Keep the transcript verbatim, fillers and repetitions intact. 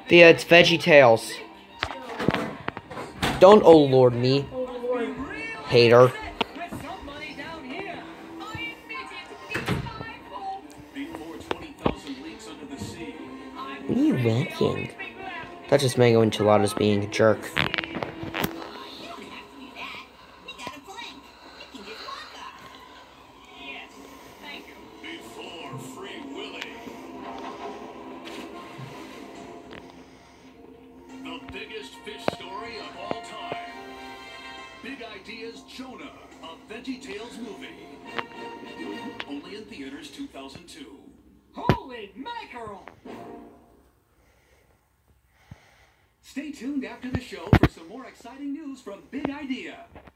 Yeah, it's VeggieTales. Don't oh lord me. Hater. What are you whacking? That's just mango enchiladas being a jerk. The biggest fish story of all time. Big Ideas Jonah, a VeggieTales movie. Only in theaters two thousand two. Holy mackerel! Stay tuned after the show for some more exciting news from Big Idea.